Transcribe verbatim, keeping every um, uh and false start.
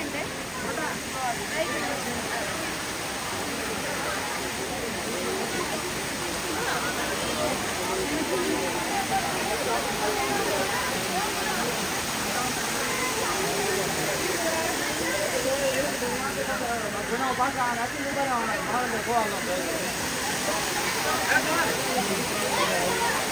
我把啥来，今天早上马上就过了。